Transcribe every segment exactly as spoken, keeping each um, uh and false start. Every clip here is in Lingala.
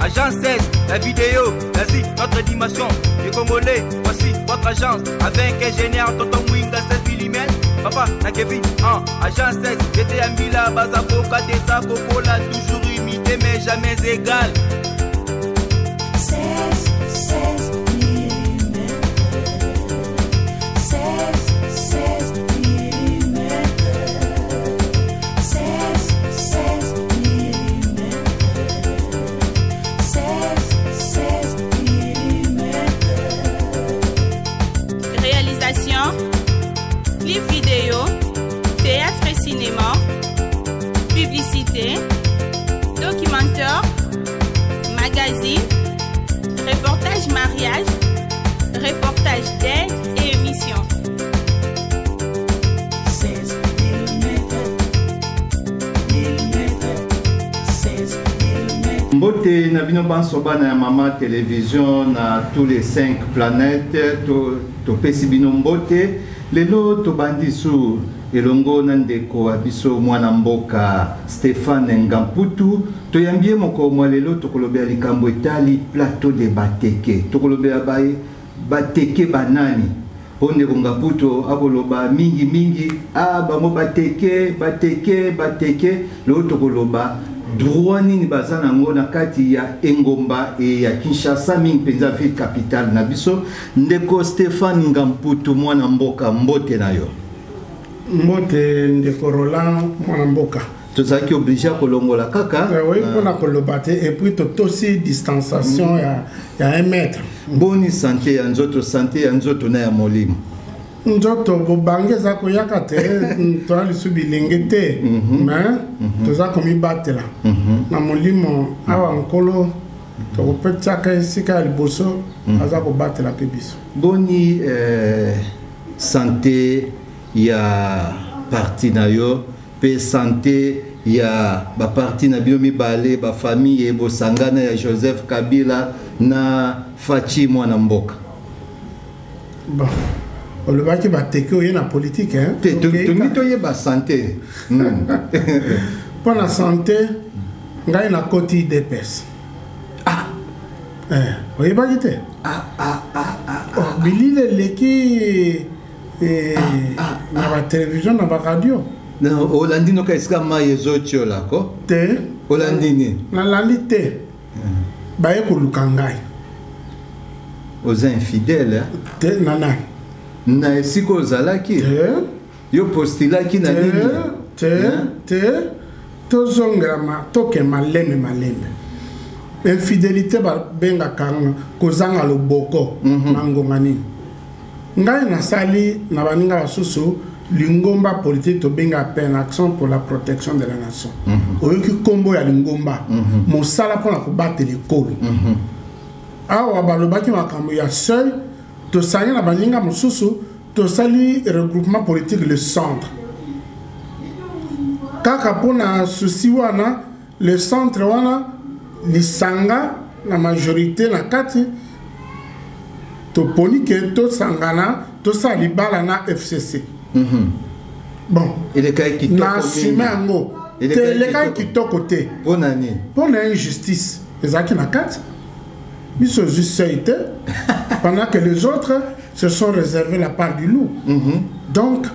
Agence seize, la vidéo, vas-y, notre animation. Les Congolais, voici votre agence. Avec ingénieur, tonton Winga, seize millimètres. Papa, na Kevin, hein, agence seize, j'étais à Mila, Bazako, Katesa, Cocola, toujours imité, mais jamais égal. seize, seize millimètres. seize, seize millimètres. seize, seize millimètres. seize, seize millimètres. Réalisation, clip vidéo, théâtre et cinéma, publicité, documentaire, magazine, reportage mariage, reportage d'aide et émission. seize millimètres. Millimètres. seize millimètres. Mbote na bino bansoba na Mama Télévision na tous les cinq planètes to to pesi bino mbote lelo to bandisu elongo na ndeko abiso mwana mboka Stéphane Ngamputu to yambie moko mwa lelo to kolobea likambo etali plateau de bateke to kolobea baye bateke banani onde Ngamputu aboloba mingi mingi ah bango bateke bateke bateke lo to koloba droit nini baza nango na kati ya Engomba e ya Kinshasa mingi penza ville capitale na biso ndeko Stéphane Ngamputu mwana mboka mbote na yo mbote ndeko Roland mwana mboka tozaki obligé kolongola kaka oui pona koloba te et puis totosi distanciation ya ya un mètre boni santé ya nzoto santé ya nzoto na ya molimo nzoto bobange za koyaka te toa lisu bilenge te mais toza komibatela na molimo awa nkolo tokopetiaka esika ya liboso aza kobatela mpe biso boni eh, santé ya parti na yo pe santé ya ba parti na bio mibale ba famille bosangana ya Joseph Kabila na Fachi mwana mboka bon olobaki bateke oye na politique hein te tomi toye ba santé pour la santé ngai na koti D P S ah eh oyebaki te ah ah ah ah bilile leki eh na ba télévision na ba radio non Olandino ka iska ma yezocho la ko te Olandini na landi te baye koluka ngai aux infidèles te nana na esiko ozalaki yo postilaki na nini te te tozongela ma toke maleme maleme infidélité babengaka kozanga loboko na ngonga nini ngai nasali na baninga basusu lingomba politique tobenga peine action pour la protection de la nation oyoki kombo ya lingomba mosala mpona kobatela ekolo awa balobaki makambo ya seuil tosali na baninga mosusu tosali regroupement politique le centre kaka mpona susi wana le centre wana lisanga na majorité na kati toponi ke tosangana tosala libala na F C C bon na nsima yango te elekaki kitoko te mpona injustice ezalaki na kati biso juste te pendant que les autres se sont réservés la part du loup. Mm-hmm. Donc,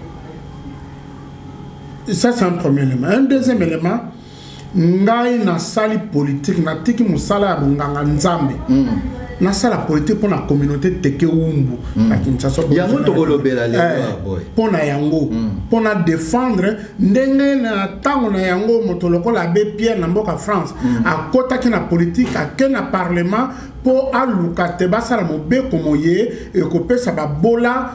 ça c'est un premier élément. Un deuxième élément, ngai na sali politique, na tiki musala ya bunganga nzambe. Na sala politique pour la communauté teke umbu. Na Kinshasa. Yango tokolobela lelo boy. Pour na yango, pour na défendre ndenge na tango na yango motoloko la be Pierre na mboka France. A kota ki na politique, a ke na parlement pour aluka te basala mobeko moye e kopesa ba bola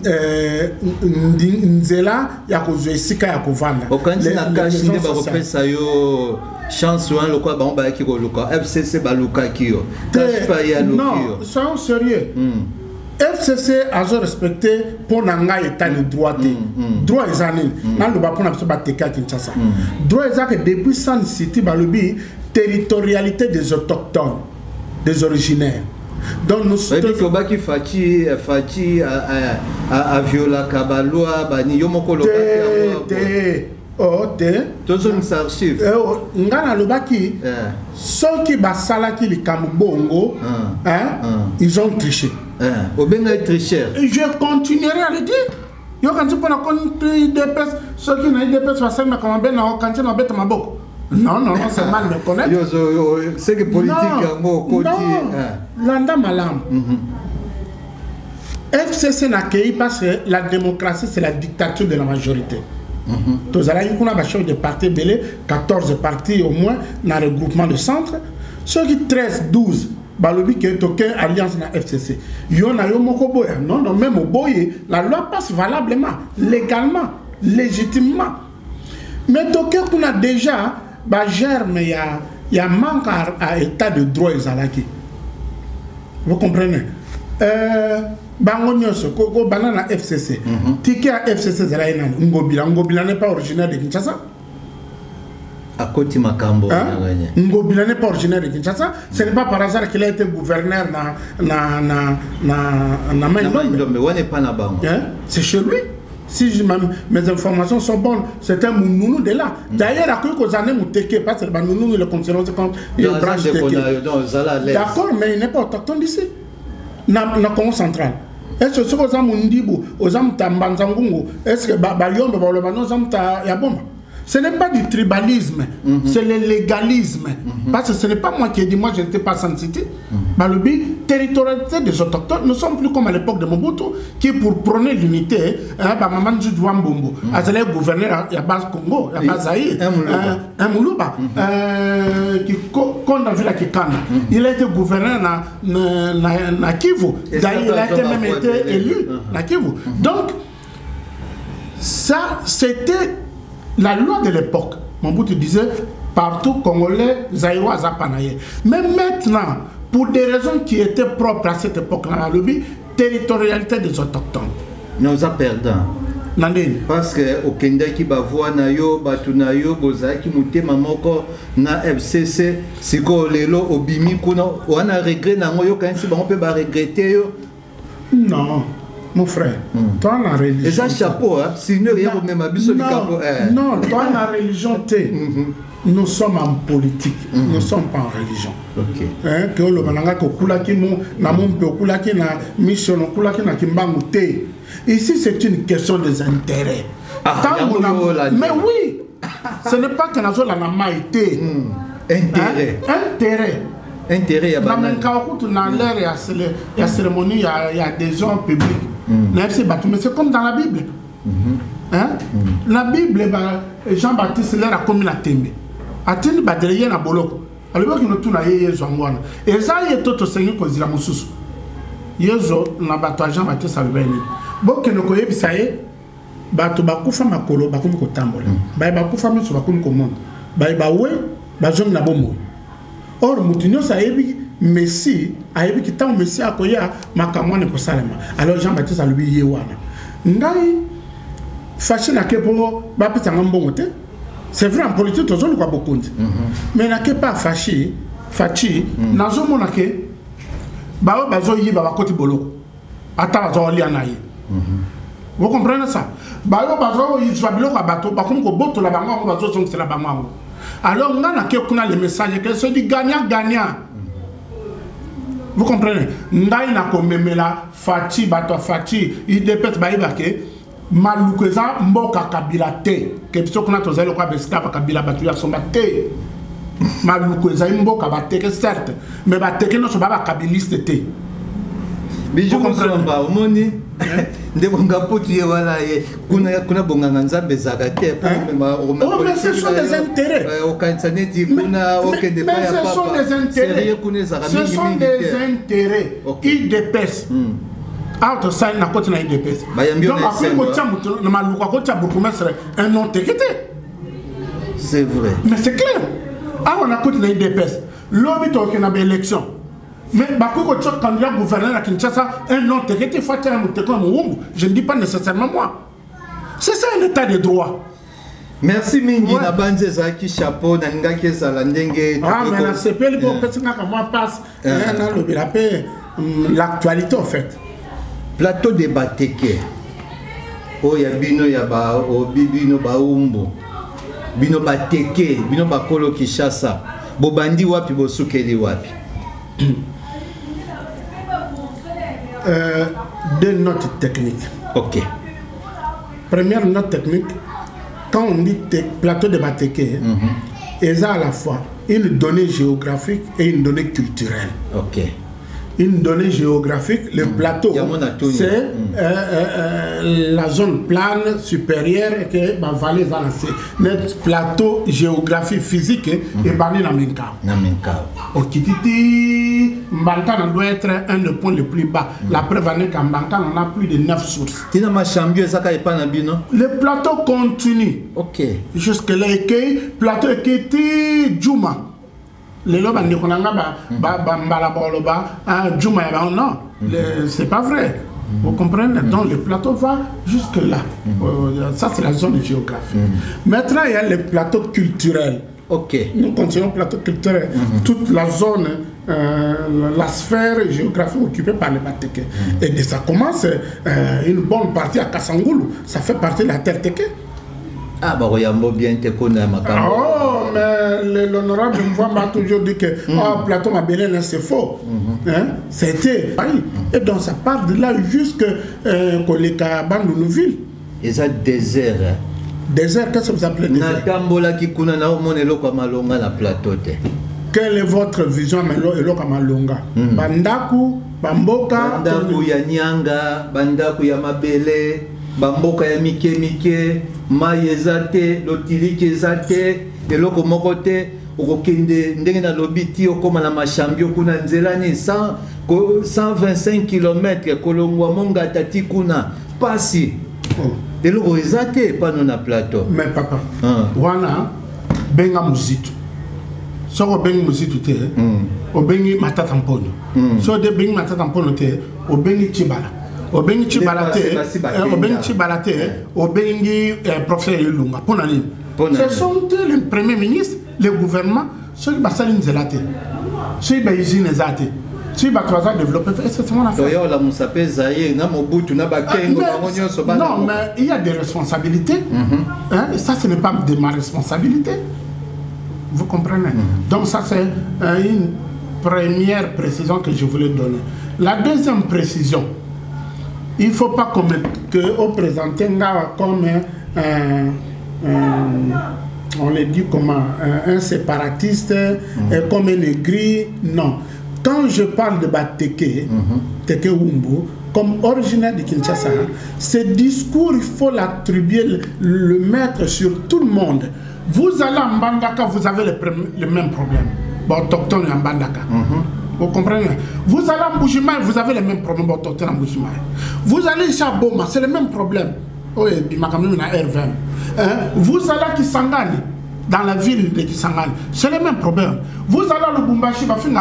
nzela ya kozwa esika ya kovanda. Okanzi na kashi nde ba kopesa yo chance wan lokwa ba mba ki ko luka F C C ba luka ki yo. Non, soyons sérieux. F C C a respecté pour nanga état de droit. Droit les années. Nan le ba pour na biso ba teka Kinshasa. Droit est que depuis San City ba lobi territorialité des autochtones, des originaires. Donc nous sommes qui Fachi Fachi a viola Kabaloa bani yomoko te oh te tozongisa archive eh, oh, nga nalobaki eh. soki basalaki likambo bongo Ah. hein, Ah. ils ont triché. eh. obenga tricheur Et je continuerai à le dire. Yo quand tu prends la compte I D P S, ceux qui n'ont I D P S va s'aimer comme ben quand tu n'as pas ma boucle. Non non non, c'est mal me connaître. Yo zo yo c'est que politique ngo koti non. Landa malam. F C C n'a accueilli parce que la démocratie c'est la dictature de la majorité. Tous allez qu'on a bâché des partis belés, quatorze partis au moins dans le regroupement de centre. Ceux qui treize, douze balobi qui est aucune alliance na F C C. Yon a yo moko boya. Non non, même au boye, la loi passe valablement, légalement, légitimement. Mais toke qu'on a déjà ba germe il y a il y a manque à, à état de droit ezalaki. Vous comprenez? Euh bango nyonso ko banana F C C. Ticket à F C C zala nani? Ngobila, Ngobila n'est pas originaire de Kinshasa. à Koti Makambo. Ngobila n'est pas originaire de Kinshasa. Ce n'est pas par hasard qu'il a été gouverneur na na na na na Maïndombe. C'est chez lui. Si je, mes informations sont bonnes, c'est un Mounounou de là. D'ailleurs, à quoi qu'on a Mouteke, parce que le Mounounou le considère comme une branche de d'accord, mais il n'est pas autochtone d'ici. Dans le Congo central. Est-ce que ce que vous avez dit, vous avez dit, est-ce que Bayombe, vous avez dit, ce n'est pas du tribalisme, mm-hmm. c'est le légalisme. Mm-hmm. Parce que ce n'est pas moi qui ai dit, moi je n'étais pas sans cité. Mm-hmm. Le but, territorialité des autochtones, nous ne sommes plus comme à l'époque de Mobutu, qui pour prôner l'unité, maman du Douambombo, le gouverneur, il y a base Congo, il y a base Zaïre, un Moulouba, qui a vu la Kikana. Il a été gouverneur na Kivu, il a été même été élu na Kivu. Donc, ça, c'était la loi de l'époque. Mobutu disait partout Congolais, Zaïrois, Zapanaye. Mais maintenant, pour des raisons qui étaient propres à cette époque-là, le but, territorialité des autochtones. Nous avons perdu. Parce que au Kenya qui bavoa na yo batu na yo bozaki mutema moko na F C C siko lelo obimi kuna wana regret na ngoyo kanisi bango pe ba regretter yo. Non. Mon frère, mm. toi la religion. Et ça chapeau, hein? Sinon, il y a même abisso du capot. Non, toi la religion, t'es. Nous sommes en politique, mm -hmm. nous ne sommes pas en religion. Ok. Hein? Que le bananga ko kulaki mo na mon pe kulaki na mission kulaki na kimbangu te. Ici c'est une question des intérêts. Ah, a... Mais oui, ce n'est pas que nous avons la maïté. Intérêt. Hein? Intérêt. Intérêt à dans l'air, il y a cérémonie, il y a des gens publics. Mais c'est comme dans la Bible. Hein? La Bible, Jean-Baptiste a commis la tembe. Atini badreye na boloko. Alors que nous tourne à Yezo Angwana. Et ça, il y a tout au Seigneur qui dit la moussous. Yezo na bato Jean-Baptiste a le béni. Bon que nous connaissons ça y est. Bato bakufa makolo bakum ko tambola. Ba bakufa miso bakum ko monde. Ba ba we ba jom na bomo. Or mutinyo sa yebi Messi a yebi ki tan Messi akoya makamwane ko salema. Alors Jean-Baptiste a lui yewana. Ngai fâché na kepo ba pita ngambongo te. C'est vrai en politique tous on quoi beaucoup. Mais na ke pas fâché, fachi na zo mona ke ba ba zo yi ba ba koti boloko. Ata ba zo li anayi. Vous comprenez ça? Ba yo ba zo yi zo biloko bato ba comme ko boto la bango ba zo son c'est la bango. Alors on a le message que se dit gagnant-gagnant. Vous comprenez? Ndaï na komemela Fati bato Fati il dépête baïbake malukweza mboka kabila te que biso kuna tozali kwa beska pa kabila batu ya somba te malukweza mboka bateke certes mais bateke no so ba kabiliste te. Bijou comprendre omoni nde bonga potu wala ye kuna kuna bonga nzambe zakate pour oh mais ce sont des intérêts au kansane di kuna au que de pas ya papa ce sont des intérêts ce sont des intérêts qui dépassent autre ça na côté na dépasse donc après ko tchamuto na maluka ko tchabuku mesre un non tekete c'est vrai mais c'est clair ah on a côté na dépasse lobby to ke na élection. Mais quand tu es candidat gouverneur à Kinshasa, un nom te fait je ne dis pas nécessairement moi. C'est ça un état de droit. Merci Mingi na banze zaki chapeau na ngaki za ndenge. Ah mais la C P L pour personne quand moi passe l'actualité en fait. Plateau de Bateke. Oh ya bino ya ba o bibino ba umbo. bino bateke bino bakolo Kinshasa bobandi wapi bosukeli wapi? euh, deux notes techniques. Ok. Première note technique, quand on dit plateau de Bateke, mm -hmm. ils ont à la fois une donnée géographique et une donnée culturelle. Ok. Une donnée géographique, le mmh. plateau, c'est mmh. euh, euh, la zone plane supérieure et que la vallée va lancer. Notre plateau géographique physique est banni dans Minka. Au Kititi, Mbanka doit être un des points les plus bas. Mmh. La preuve est qu'en Mbanka, on a plus de neuf sources. Le plateau continue. Ok. Jusque là, le plateau est Djouma. Les lobes ne connaissent pas Djouma, non, c'est pas vrai. Vous comprenez? Donc le plateau va jusque là. Ça c'est la zone géographique. Maintenant il y a le plateau culturel. Ok. Nous continuons le plateau culturel. Toute la zone, euh, la sphère géographique occupée par les Bateke. Et ça commence euh, une bonne partie à Kassangoulou. Ça fait partie de la terre Teke. Ah, bah, il y a bien te connaître ma caméra. Oh, mais l'honorable m'a toujours dit que mm. oh, Plateau Mabélène, c'est faux. Mm -hmm. hein? C'était. Mm. Et donc, ça part de là jusqu'à euh, Koleka Bandounouville. Et ça, désert. Hein? Désert, qu'est-ce que vous appelez désert? Natambola qui kuna na monelo kwa malonga na plateau. Quelle est votre vision de Kamalonga? Mm. Bandaku, Bamboka. Bandaku ya Nyanga, Bandaku ya Mabele. Bamboka ya mike mike mai ezate lotiliki ezate eloko moko te okokende ndenge na lobiti okoma na mashambio kuna nzelani cent vingt-cinq kilomètres kolongwa monga tati kuna pasi eloko ezate pano na plateau. Mais papa wana benga muzitu soko bengi muzitu te o bengi matata mpono so de bengi matata mpono te o bengi chibala au bengi chibalate au bengi chibalate au bengi professeur Ilunga pour nani ce sont les premiers ministres le gouvernement ceux qui basalin zelate ceux qui baizine zate ceux qui batwaza développer c'est mon affaire yo la musape zaye na mobutu na bakengo bangonyo so bana non mais il y a des responsabilités hein et ça ce n'est pas de ma responsabilité vous comprenez donc ça c'est une première précision que je voulais donner. La deuxième précision, il ne faut pas qu'on présente comme un, un, on le dit comment, un, un séparatiste, mm -hmm. comme un aigri. Non. Quand je parle de Bateke, mm -hmm. Teke Wumbu, comme originaire de Kinshasa, ce discours, il faut l'attribuer, le, le mettre sur tout le monde. Vous allez en Mbandaka, vous avez le, le même problème. Bon, autochtone en Mbandaka. Mm -hmm. Vous comprenez? Vous allez en Bujimaï, vous avez les mêmes problèmes autochtones en Bujimaï. Vous allez chez Boma, c'est le même problème. Oui, puis ma caméra a R vingt. Vous allez à Kisangani, dans la ville de Kisangani, c'est le même problème. Vous allez à Lubumbashi,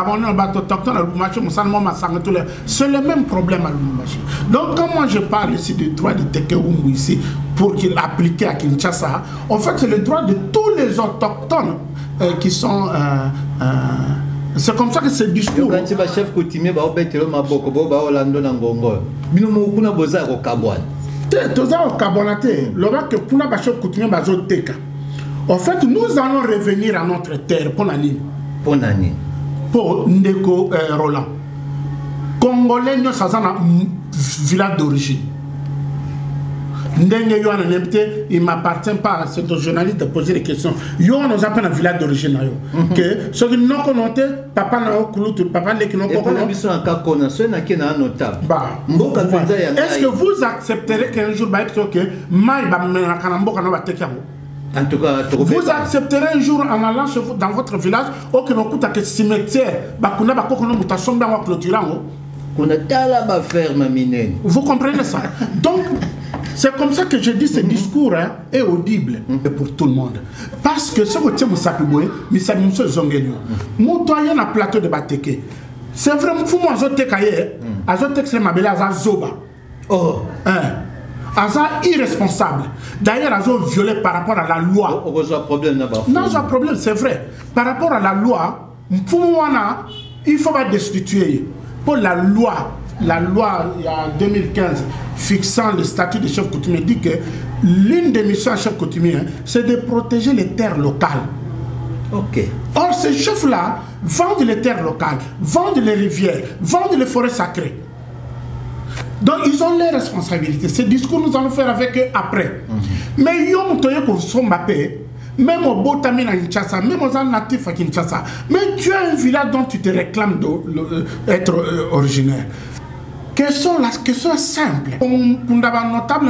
c'est le même problème à Lubumbashi. Donc, quand moi je parle ici du droit de Tekewumbu ici, pour qu'il applique à Kinshasa, en fait, c'est le droit de tous les autochtones euh, qui sont. Euh, euh, C'est comme ça que ce discours. Quand tu vas chef coutumier, bah au betelo maboko, bah au lando nangongo. Bino mo kuna boza ko kabwan. Te toza ko kabonate. Lora que kuna ba chef coutumier ba zoteka. En fait, nous allons revenir à notre terre pour nani. Pour nani. Pour Ndeko euh, Roland. Congolais nous ça na village d'origine. Ndenge yo anemte, il m'appartient pas à ce journaliste de poser des questions. Yo nous appelle un village d'origine yo. Que ce qui non connoté, papa na okulutu, papa ne qui non connoté. Bah, est-ce que vous accepterez qu'un jour ba que mai ba mena kana mboka no ba tekamo? En tout cas, vous accepterez un jour en allant dans votre village au que no kuta que cimetière ba kuna ba kokono mutasomba wa clôturango. Qu'on a tala ba ferme minen. Vous comprenez ça? Donc c'est comme ça que je dis ce discours hein, est audible mm-hmm. pour tout le monde. Parce que ce que tu as dit, c'est que tu as dit, tu as plateau de Bateke. C'est vraiment fou, moi, je t'ai caillé. Je t'ai caillé, je t'ai zoba. Oh. Aza irresponsable. D'ailleurs, Azo violé par rapport à la loi. Oh, oh, problème non, j'ai un problème, c'est vrai. Par rapport à la loi, il faut pas destituer. Pour la loi la loi il y a deux mille quinze fixant le statut de chef coutumier dit que l'une des missions à chef coutumier, c'est de protéger les terres locales. Ok. Or, ces chefs-là vendent les terres locales, vendent les rivières, vendent les forêts sacrées. Donc, ils ont les responsabilités. Ce discours, nous allons faire avec eux après. Mm-hmm. Mais Yom Toyoko Sombapé, même au Botamina Kinshasa, même aux natifs à Kinshasa, mais tu as un village dont tu te réclames d'être euh, originaire. Question, la question simple. Pour notable,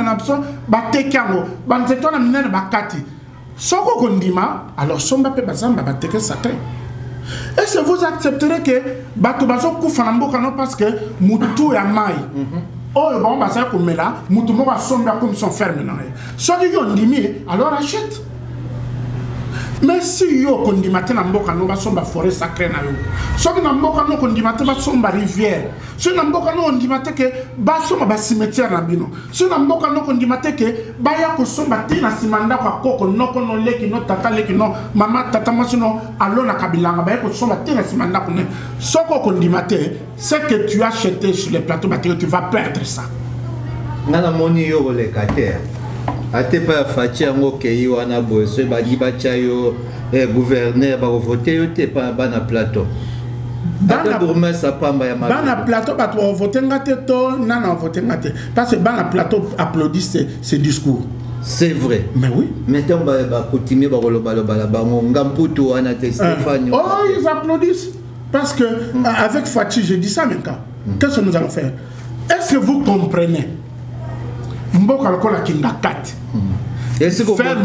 Soko Kondima, alors Sombapé Bazamba Bateke Sacré. Est-ce que vous accepterez que Batobazo Koufanambo Kano parce que Moutou et Amaï, oh, bon, bah ça comme là, Moutou Mora Somba comme son ferme. Soit ils ont dit, alors achète. Mais si yo kondimate na mboka no ba somba forêt sacrée na yo. So na mboka no kondimate ba somba rivière. So na mboka no kondimate ke ba somba ba cimetière na bino. So na mboka no kondimate ke ba ya ko somba tina simanda kwa koko noko no leki no tata leki no mama tata masuno alona kabilanga ba ya ko somba tina simanda ko ne. So ko kondimate c'est que tu as acheté sur les plateaux matériaux, tu vas perdre ça. Nana moni yo le kater. Ate pa fati yango kei wana boso ba dibacha yo gouverneur ba voter yo te pa bana plateau. Bana bourgmestre pamba ya ma. Bana plateau ba to voter ngate to nana voter ngate parce que bana plateau applaudissent ce discours. C'est vrai. Mais oui. Maintenant ba ba continuer ba koloba loba ba ngamputu wana te Stéphane. Oh, ils applaudissent parce que mm. avec Fati je dis ça maintenant. Mm. Qu'est-ce que nous allons faire? Est-ce que vous comprenez? Mboka lokola kindakat. Faire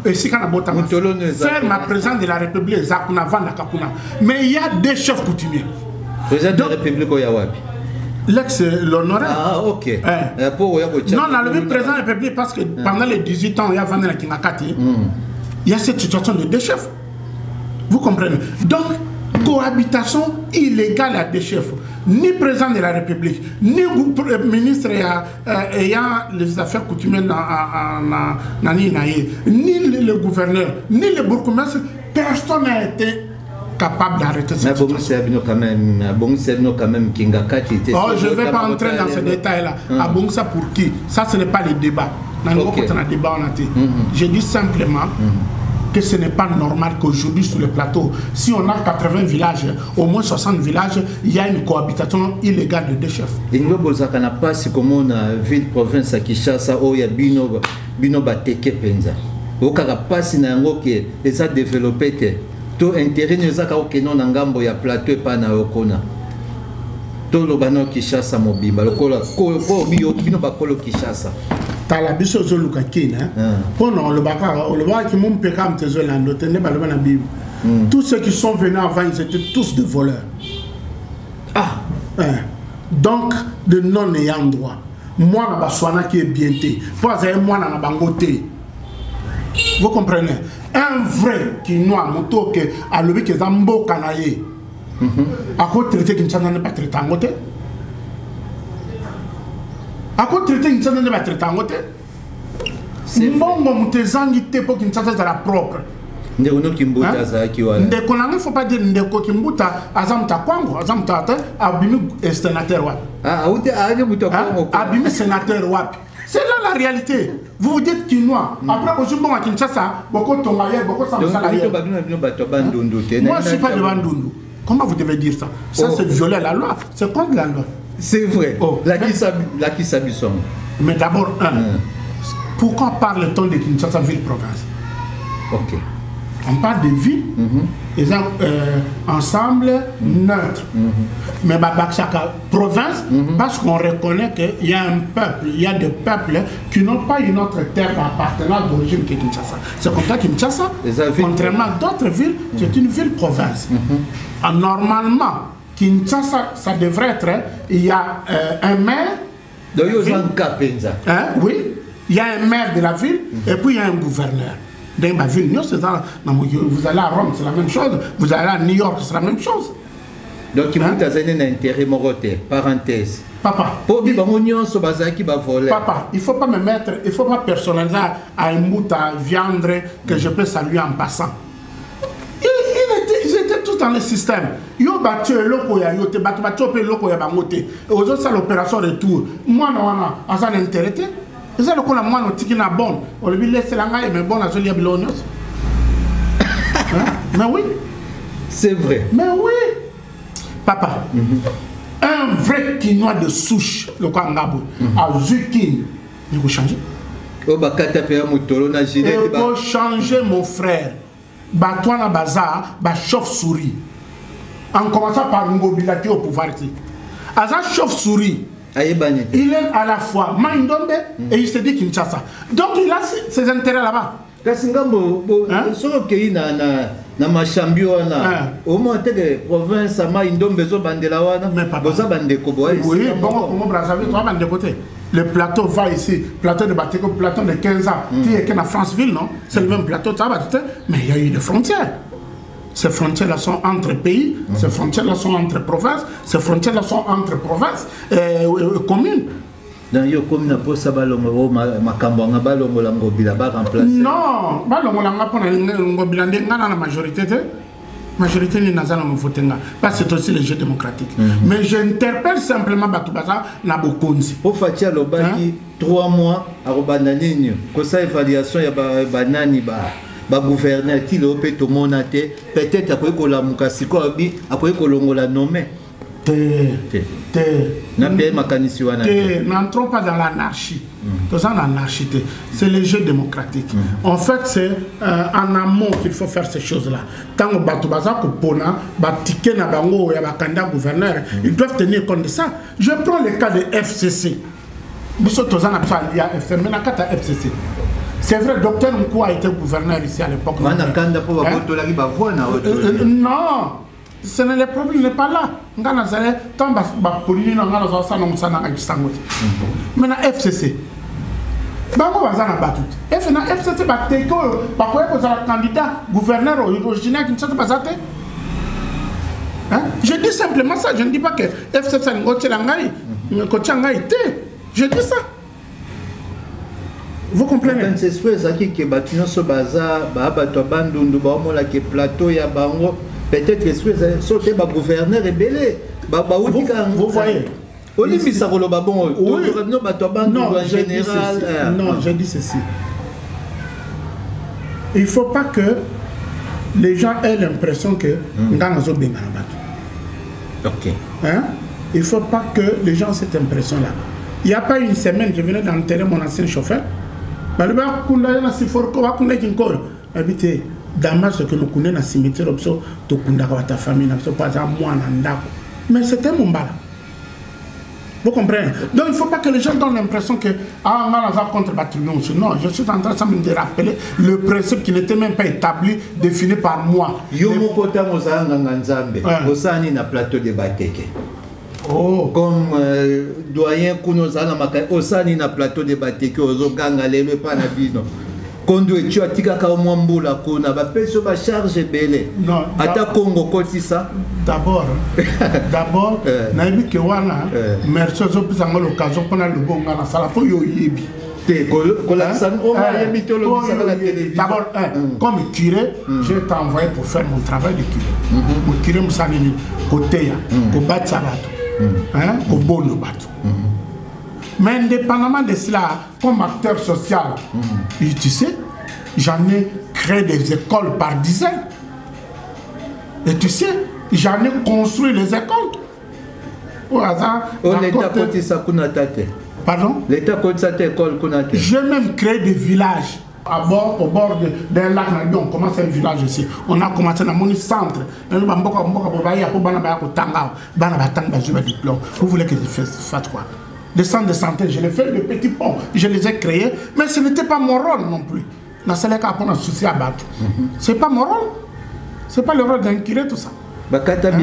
ma présidente de la République, Zakuna Vanda Kakuna. Mais il y a des chefs coutumiers. Président de la République, Oyawapi. L'ex l'honoré. Ah, ok. Eh. Non, on a levé président de la République parce que pendant les dix-huit ans, il y a Vanda Kinakati. Il y a cette situation de deux chefs. Vous comprenez? Donc, cohabitation illégale à des chefs. Ni président de la République, ni ministre ayant les affaires coutumières ni le gouverneur, ni le bourgmestre, personne n'a été capable d'arrêter cette situation. Oh, je ne vais pas entrer dans ces détails-là. À Bongsa pour qui? Ça, ce n'est pas le débat. Je dis simplement que ce n'est pas normal qu'aujourd'hui sur le plateau, si on a quatre-vingts villages, au moins soixante villages, il y a une cohabitation illégale de deux chefs. Et nous avons pas si comme on a ville province à Kinshasa où il y a bino bino bateke penza. Au cas pas si nango que les a développé to intérêt nous a ka non ngambo ya plateau pas na okona. To lo bano Kinshasa mobimba lokola ko ko bio bino bakolo Kinshasa. La biso zo luka kina pendant le baka le baka qui mon pekam tezo lando tene ba le bana bible. Tous ceux qui sont venus avant ils étaient tous des voleurs. Ah hein. Donc de non ayant droit. Moi na baswana qui est bienté. Pas un moi na bangoté. Vous comprenez? Un vrai qui noie moto que a lebi que zambo kanaye. À quoi traiter qui ne pas traiter en côté? À quoi traiter une certaine de la traiter en côté? C'est bon, mon tezangi te pour qu'une certaine soit propre. Ndeko Kimbuta za kiwala. Ndeko nanga faut pas dire ndeko Kimbuta azam ta kwango azam ta ta abimi sénateur wapi. Ah ou te aje buto kwango. Abimi sénateur wapi. C'est là la réalité. Vous vous dites Kinois. Après aujourd'hui bon à Kinshasa, beaucoup tonga hier, beaucoup ça salarié. Moi je suis pas de Bandundu. Comment vous devez dire ça? Ça c'est violer la loi. C'est contre la loi. C'est vrai. Oh. La qui s'abuse. Mais d'abord, un, mm. pourquoi parle-t-on de Kinshasa ville-province? Ok. On parle de villes, mm-hmm. et euh, ensemble mm-hmm. neutre. Mm-hmm. Mais chaque province, mm-hmm. parce qu'on reconnaît qu'il y a un peuple, il y a des peuples qui n'ont pas une autre terre d'appartenance d'origine que Kinshasa. C'est comme ça que Kinshasa, contrairement à d'autres villes, mm-hmm. c'est une ville-province. Mm-hmm. ah, normalement, Kinshasa, ça devrait être, il y a euh, un maire. De hein, oui, il y a un maire de la ville mm-hmm. et puis il y a un gouverneur. Dans ma ville, vous allez à Rome, c'est la même chose. Vous allez à New York, c'est la même chose. Donc, il hein? y a un intérêt moroté, parenthèse. Papa, il, papa, il ne faut pas me mettre, il ne faut pas personnaliser à un bout à viande que je peux saluer en passant. Ils, ils, étaient, ils étaient tous dans le système. Yo battu loko ya yo te battu battu pe loko ya bangote. Aux autres ça l'opération retour. Moi non wana asa n'intérêt. Et ça le ko la moi no tiki na bon. On lui laisse la ngai mais bon na joli abilonios. Mais oui. C'est vrai. Mais oui. Papa. Mm-hmm. Un vrai quinois de souche le ko ngabo a zucchini. Il faut changer. Oh bah katapé mutolo na gilet. Il faut changer mon frère. Batouan na bazar, ba chauve-souris. En commençant par Ngobilaki au pouvoir. Aza chauve-souris. Il est à la fois Maindombe et il se dit Kinshasa. Donc il a ses intérêts là-bas. Kasingambo, so ke na na na machambio na au moins te province ama Indombe zo bandela wana boza bande ko boy. Oui, bon comme Brazzaville, toi bande côté. Le plateau va ici, plateau de Bateko, plateau de quinze ans. Tu es qu'en France-Ville, non? C'est le même plateau, mais il y a eu des frontières. Ces frontières-là sont entre pays, mm. ces frontières-là sont entre provinces, ces frontières-là sont entre provinces et, et, et communes. Dans yo commune po sa balongo makambo nga balongo la ngobila ba remplacer. Non, balongo la ngapona ngobila ndengana na majorité te. Majorité ni nazana mo votenga parce que c'est aussi le jeu démocratique. Mm -hmm. Mais j'interpelle simplement Batubaza na bokonzi. Pour Fatia Lobaki trois mois à Robananini, que ça évaluation ya ba banani ba ba gouverneur qui le peut tout monate peut-être après que la mukasiko abi après que longola nommé. Te te na bien makanisi wana. N'entrons pas dans l'anarchie. Dans l'anarchie, c'est le jeu démocratique. Mm. En fait, c'est euh, en amont qu'il faut faire ces choses-là. Tant que Batubaza Kupona, Batike Nabango et Bakanda gouverneur, ils doivent tenir compte de ça. Je prends le cas de F C C. C'est vrai, docteur Mkou a été gouverneur ici à l'époque. Hein? Euh, non, ce n'est le problème n'est pas là. Maintenant F C C. Bango bazana batut. Et finalement F C C bateko bakoye ko za candidat gouverneur originaire qui ne s'est pas até. Hein? Je dis simplement ça, je ne dis pas que F C C ngo tselangai, ko tsangai té. Je dis ça. Vous comprenez? C'est ça qui que batino so baza ba bato bandundu ba mola ke plateau ya bango peut-être que sauter ba gouverneur et belé. Ba ba vous, vous voyez. Olivier Sarolo Babon, oui. Non, je général. Dis ceci. Non, je dis ceci. Il ne faut pas que les gens aient l'impression que nous sommes bien. Ok. Hein? Il ne faut pas que les gens aient cette impression-là. Il n'y a pas une semaine, je venais d'enterrer mon ancien chauffeur. Habité Damas, ce que nous connaissons dans le cimetière, tu connais ta famille, pas moi, mais c'était mon bal. Vous comprenez? Donc il ne faut pas que les gens donnent l'impression que ah, on a contre Batillon. Non, je suis en train de rappeler le principe qui n'était même pas établi, défini par moi. Yomokota Mozanga Nzambe, Osani na plateau de Bateke. Oh. Comme euh, doyen Kunozana Makai, Osani na plateau de Bateke, Ozoganga Lele Panabino. Kondo et tu as tika ka mwambula kuna ba peso ba charge belé. Non. Ata Congo kotisa. D'abord, d'abord, naïbi que wana, merci aux autres pour l'occasion pour le bon gars, ça la faut yo yebi. D'abord, comme curé, je t'ai envoyé pour faire mon travail de curé. Mon curé m'a dit côté ya, au bat sabato, hein, au bon le bateau. Mais indépendamment de cela, comme acteur social, tu sais, j'en ai créé des écoles par dizaines. Et tu sais, j'en ai construit les écoles. Au hasard. Pardon? L'État côté cette école qu'on a. J'ai même créé des villages à bord, au bord d'un lac. On commence un village ici. On a commencé dans mon centre. Vous voulez que je fasse quoi? Des centres de santé, je les fais, des petits ponts, je les ai créés, mais ce n'était pas mon rôle non plus. Ce n'est pas mon souci à battre. Ce n'est pas mon rôle. Ce n'est pas le rôle d'un curé, tout ça. Hein?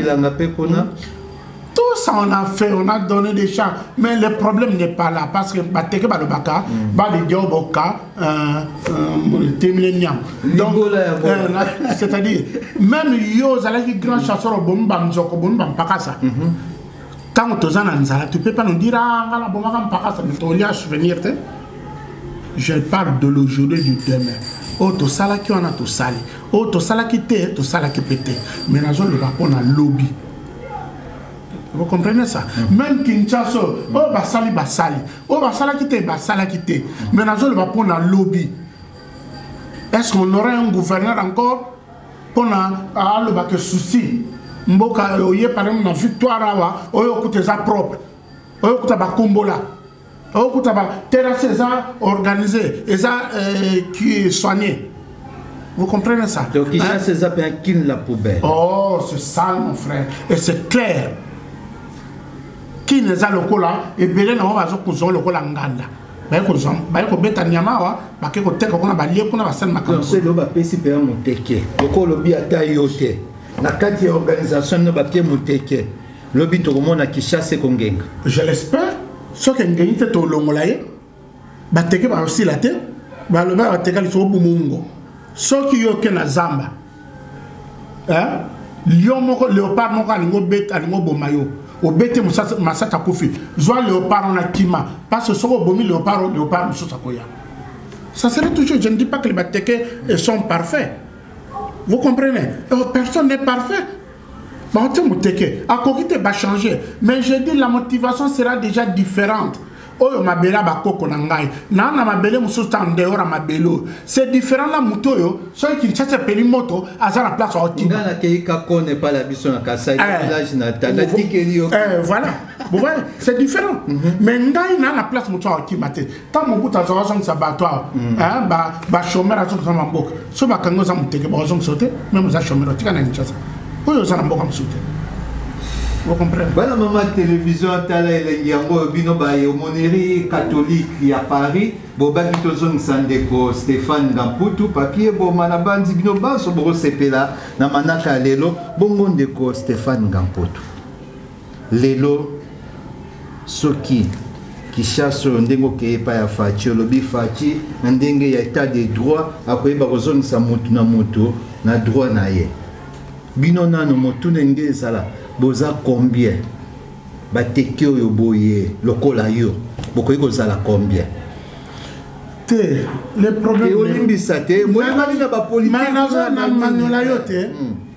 Tout ça on a fait, on a donné des champs, mais le problème n'est pas là parce que Bateke Balobaka, Badi Dioboka, Témileniam. Donc, c'est-à-dire, même Yo, Zalaki grand chasseur au Bombam, Zoko Bombam, Pakasa. Tant que tu ne peux pas nous dire, ah, je parle de l'aujourd'hui du demain. oh to salaki wana to sali oh to salaki te to salaki pété mais nazo le va pour na lobby. Vous comprenez ça? Mm. Même Kinshasa, oh basali basali, oh basala kité basala kité, mais nazo le va pour na lobby. Est-ce qu'on aurait un gouverneur encore pour na ah le bac souci? Mboka oye par exemple na victoire awa, oyo koute za propre, oyo koute ba kombola, oyo koute ba terrasse za organisé, et ça qui est soigné. Vous comprenez ça? Donc il chasse ça bien qu'il la poubelle. Oh c'est ça mon frère, et c'est clair. Qui ne a le cola et belé na va zo kuzo le cola nganda. Ba ko zo ba ko beta nyama wa ba ke ko teka ko na ba lie ko na ba sel makamo. C'est le ba pesi pe moteke. Ko lo bi ata yote. Na kati organisation no ba ke moteke. Le bi to mona ki chasse ko ngenga. Je l'espère. Ce que ngeni te to longola ye. Ba teke ba aussi la te. Ba le ba teka li so bu mungo. Ce qui yo ke na zamba. Hein? Lion moko léopard moko alingo beta alingo bomayo. Au bête Massata Kofi, soit léopard en akima, parce que ce soit bomi léopard, léopard, ça serait toujours, je ne dis pas que les batékés sont parfaits. Vous comprenez? Personne n'est parfait. À côté, va changer. Mais je dis la motivation sera déjà différente. Oyo mabela bakoko nangai na na mabele mususta ndeora mabelo c'est différent la moto yo so qui chasse peli moto à la place au timba na keika connaît pas la biso na kasai village natal la tikeli eh voilà vous voyez c'est différent mais ngai na la place moto au timate tant mon bout à zo zo sabatoire hein ba ba chômeur à zo zo mboka so ba kango za muteke ba zo sauter même za chômeur tika na nchasa oyo za mboka msute. Vous comprenez? Voilà, maman télévision, bino ba monnerie catholique à Paris, boba kitozong sandeko Stéphane Gamputu, papier bo manabandi bino ba so boro sepela na manaka lelo bongo ndeko Stéphane Gamputu. Lelo soki qui chasse ndengo ke pa ya fachi lobi fachi ndenge ya état de droit akoyeba kozong sa mutu na mutu na droit na ye. Bino nano mutu ndenge sala boza combien bateke oyo boye lokola yo bokoyi kozala combien te le problème olimbisa te moyeba na ba politique na manola yo te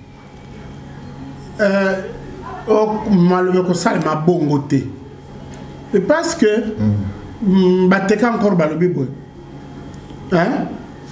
euh o malobe ko sala ma bongo te parce que bateka encore balobi boy hein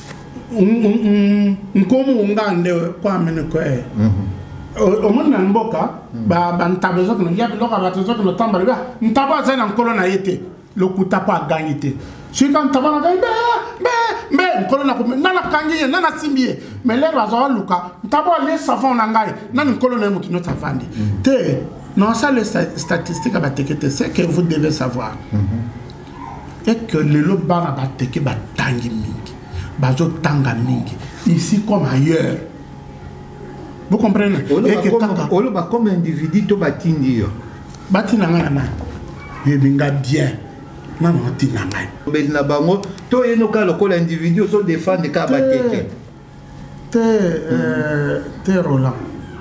nkomo ngande kwa mene ko eh au monde na mboka ba ba ntabezo ko ngia biloko batezo ko tamba ba ntaba za na nkolo na yete lokuta pa gagner si quand taba na gagner be be nkolo na ko na na kangi na na simbiye mais les bazo luka ntaba les savants na ngai na nkolo na mutu no tafandi te non ça les statistiques ba tekete c'est que vous devez savoir et que le lo ba na ba teke ba tangi mingi bazo tanga mingi ici comme ailleurs. Vous comprenez? On le comme individu, tu bâtis dio. Bâti n'angana. Il binga bien. Non non ti n'angai. Ben na bango, to eno ka lokola individu so défendre ka bateke. Te te Roland.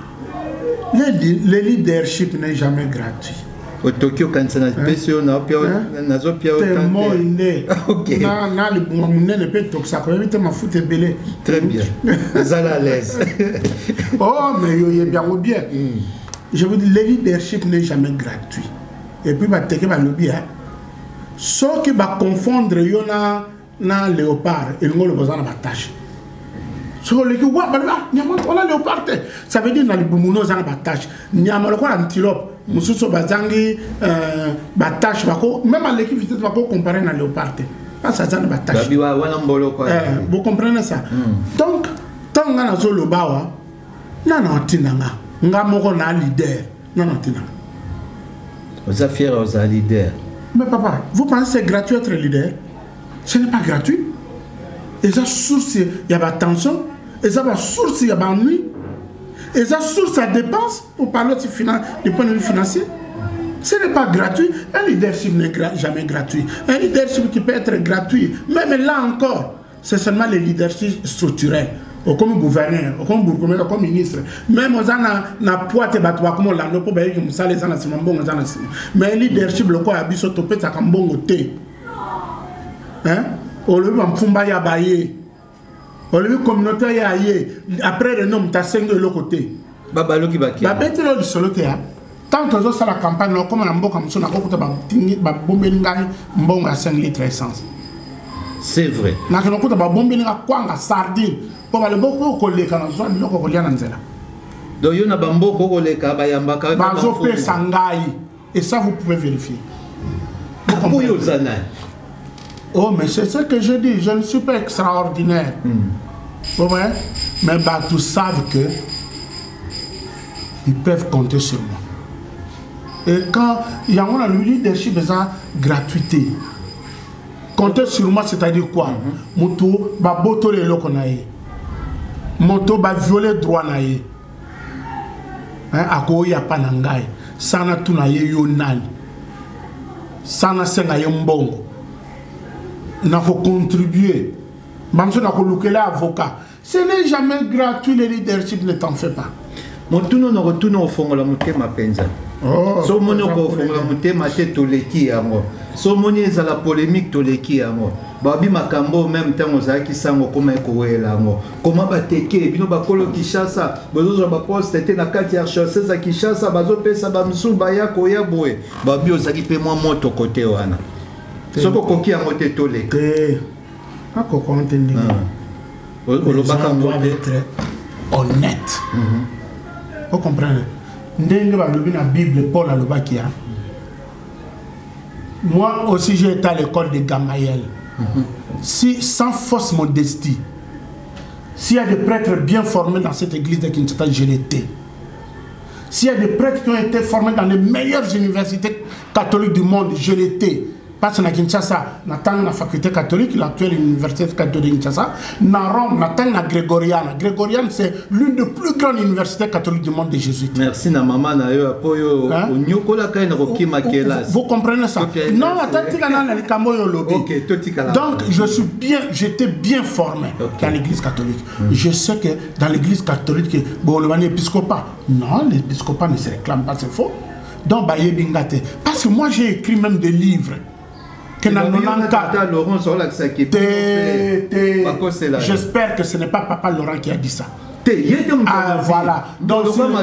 Le leadership n'est jamais gratuit. Au Tokyo quand ça n'a pas sur na pia na zo pia autant. Moi inde. OK. Na na le monde ne peut toxa ko éviter ma foot belé. Très bien. Vous allez à l'aise. Oh mais yo y bien ou bien. Je vous dis le leadership n'est jamais gratuit. Et puis ba teke ba lobby hein. Ce qui va confondre yo na na léopard et ngolo besoin na tâche. So le ki wa ba nyama on a léopard. Ça veut dire na le bumuno za na tâche. Nyama le ko antilope. Mususo bazangi euh batache bako même à l'équipe vitesse bako comparer na léopard pas ça ça na batache babiwa wana mbolo quoi eh vous comprenez ça donc tant nga na zo lo bawa na na tinanga nga moko na leader na na tinanga aux affaires aux leader mais papa vous pensez c'est gratuit être leader ce n'est pas gratuit et ça source il y a pas tension et ça va source il y a pas nuit. Et ça source sa dépense pour parler du point de vue financier. Ce n'est pas gratuit. Un leadership n'est gra jamais gratuit. Un leadership qui peut être gratuit, même là encore, c'est seulement le leadership structurel. Comme gouverneur, comme gouverneur, comme ministre. Même aux gens na poite batwa comme la no pour bailler que ça les gens c'est bon aux gens. Mais un leadership le quoi abiso topé ça comme bon côté. Hein? Au lieu de m'fumba ya bailler. olobi communauté ya ye après le nom ta cinq de l'autre côté babalo ki baki ba beti lo lisolo te ya tant que zo la campagne no comme na mboka mso na ko kuta ba tingi ba bombeli ngai mbongo ya cinq litres essence. C'est vrai. Na ko kuta ba bombeli nga kwanga sardine po ba le boko ko le kana zo biloko ko lia na nzela. Donc yo na bamboko ko le ka ba yamba ka ba zo pe sangai et ça vous pouvez vérifier. Pour yo zana. Oh mais c'est ce que je dis, je ne suis pas extraordinaire. Mm. Ouais, mais bah tous savent que ils peuvent compter sur moi. Et quand il y a un leadership besoin gratuité. Compter sur moi, c'est-à-dire quoi? Moto ba boto le loko nae. Moto ba violer droit nae. Hein, ako ya panangai. Sana tunaye yonal. Sana senga yombongo. N'a faut contribuer. Même si on a coloqué avocat. Ce n'est jamais gratuit, le leadership, ne t'en fais pas. Mon tout non retourne au fond la montée ma penza. Oh, so mon au fond la montée ma tête toleki amo. So moni est à la polémique toleki amo. Babi makambo même temps aux aki sango comme ekoela amo. Comment ba teke bino ba kolo Kinshasa, bozo ba poste était na kati archdiocèse à Kinshasa, bazo pesa ba msu ba ya koya boye. Babi ozaki pe moi moto côté wana. Soko koki amo te toleki. Pas qu'on entende. Les gens doivent être honnêtes. Vous comprenez? Ndenge ba lobi na Bible Paul a lobakia. Moi aussi j'ai été à l'école de Gamaliel. Si sans fausse modestie, s'il y a des prêtres bien formés dans cette église de Kinshasa, je l'étais. S'il y a des prêtres qui ont été formés dans les meilleures universités catholiques du monde, je l'étais. Parce que na Kinshasa, na tang na faculté catholique, l'actuelle université catholique de Kinshasa, na Rome, na tang na Grégoriane. Grégoriane, c'est l'une des plus grandes universités catholiques du monde des jésuites. Merci na maman na yo apoyo onyokola ka na kokima kelas. Vous comprenez ça? Non, attends, tika na likambo yo lobi. OK, totika la. Donc, je suis bien, j'étais bien formé okay. Dans l'église catholique. Mm. Je sais que dans l'église catholique, bon, le épiscopat, non, l'épiscopat ne se réclame pas, c'est faux. Donc, bah, bingate. Parce que moi, j'ai écrit même des livres. J'espère que ce n'est pas Papa Laurent qui a dit ça. Ah, voilà. Donc, non, non.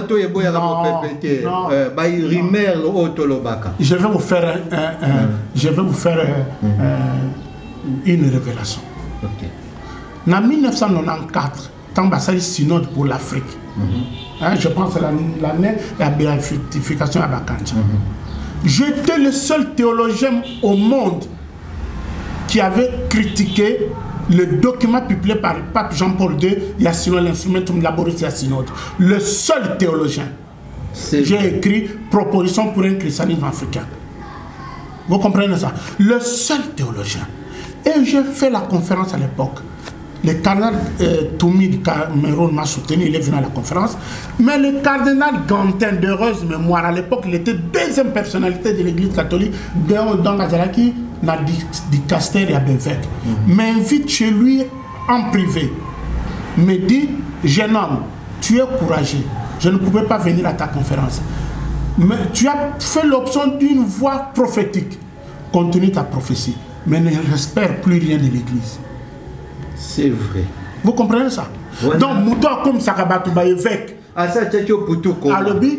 Je vais vous faire, un, un, un, mm. je vais vous faire un, un, une révélation. Okay. En mille neuf cent quatre-vingt-quatorze, quand il y a eu synode pour l'Afrique, mm -hmm. hein, je pense que l'année de la béatification à Bakancha. Mm -hmm. J'étais le seul théologien au monde qui avait critiqué le document publié par le pape Jean-Paul deux, Yassino, l'instrumentum laboris Yassino. Le seul théologien. J'ai écrit Proposition pour un christianisme africain. Vous comprenez ça? Le seul théologien. Et j'ai fait la conférence à l'époque. Le cardinal euh, Toumi du Cameroun m'a soutenu, il est venu à la conférence. Mais le cardinal Gantin, d'heureuse mémoire, à l'époque, il était deuxième personnalité de l'église catholique, dans Gazalaki, dans le Caster et à Bévec. Mm-hmm. M'invite chez lui en privé. Me dit, jeune homme, tu es courageux. Je ne pouvais pas venir à ta conférence. Mais tu as fait l'option d'une voix prophétique. Continue ta prophétie. Mais ne respecte plus rien de l'église. C'est vrai. Vous comprenez ça? Voilà. Donc, Mouton comme Sakabatu évêque. Ah, ça, c'est au Poutou. Alobi,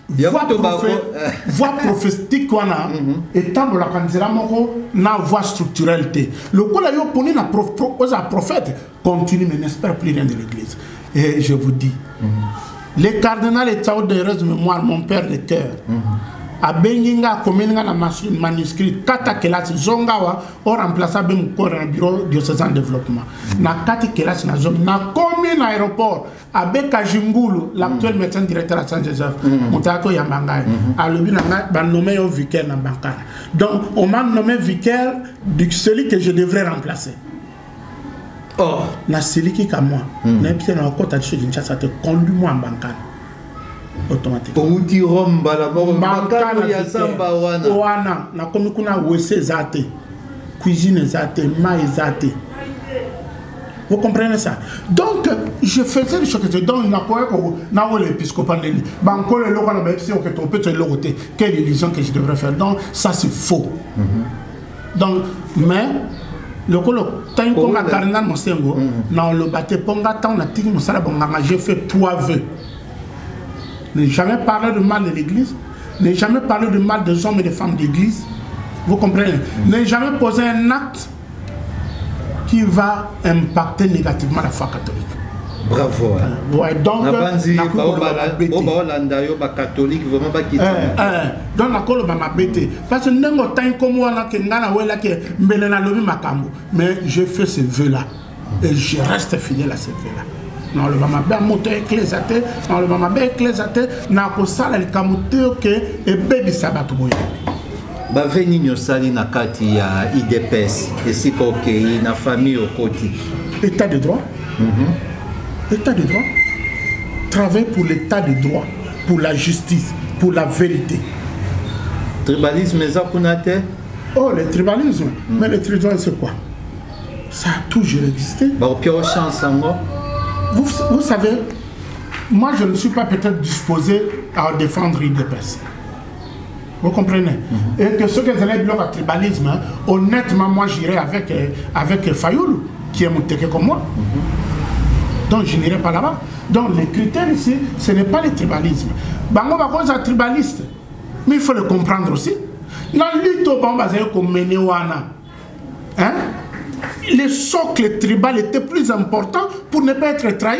voix prophétique, et tant que la candidature n'a voix structurelle. Le coup, là, il y a un prophète, continue, mais n'espère plus rien de l'église. Et je vous dis, le cardinal est de heureuse mémoire, mon père de cœur. A Benginga, comme il y a un manuscrit, Kata Kelas, Zongawa, au remplaçant le bureau diocésain de développement. Na Kati Kelas, na zone, na commune aéroport, à Bekajingulu, l'actuel médecin directeur à Saint-Joseph, Moutako Yambangai, à l'objet de nommer un vicaire dans Bankara. Donc, on m'a nommé vicaire de celui que je devrais remplacer. Oh, na celui qui est à moi, n'a pas été dans le côté de chez Kinshasa, te conduis-moi en Bankara. Automatiquement. Wana na komi kuna wese zate, cuisine zate, maïs zate. Vous comprenez ça? Donc je faisais des choses que donc na quoi que na l'épiscopat neli. Banco le local na bepsi que tu peux te l'ôter. Quelle illusion que je devrais faire. Donc ça c'est faux. Donc mais Le colo, tant qu'on a cardinal Monsengo, non le bâté ponga tant na tiki mosala bonganga, j'ai fait trois vœux. Ne jamais parler de mal de l'église, ne jamais parler de mal des hommes et des femmes d'église. Vous comprenez? Ne jamais poser un acte qui va impacter négativement la foi catholique. Bravo. Ouais, donc, catholique vraiment pas qui. Donc la colo m'a bêté parce que n'engo tant comme moi là que ngana wela que mbelena lobi makambo, mais je fais ce vœu là et je reste fidèle à ce vœu là. Non le mama bien moto ecclésiaté, non le mama bien ecclésiaté, na ko sala le kamote que et bébé sabat boya. Ba veni nyosali na kati ya I D P S esika okei na famille okoti. État de droit. État de droit. Travaille pour l'état de droit, pour la justice, pour la vérité. Tribalisme est ça. Oh, le tribalisme. Mm. Mais le tribalisme, c'est quoi? Ça a toujours existé. Bah, chance, vous, vous savez, moi, je ne suis pas peut-être disposé à défendre I D P S. Vous comprenez? Mm-hmm. Et que ceux qui allaient bloquer le tribalisme, hein, honnêtement, moi, j'irai avec, avec Fayoulou, qui est monté comme moi. Mm-hmm. Donc, je n'irai pas là-bas. Donc, les critères ici, ce n'est pas le tribalisme. Bango va cause tribaliste. Mais il faut le comprendre aussi. Dans l'Ito Bamba, comme Menewana, hein? Le socle tribal était plus important pour ne pas être trahi.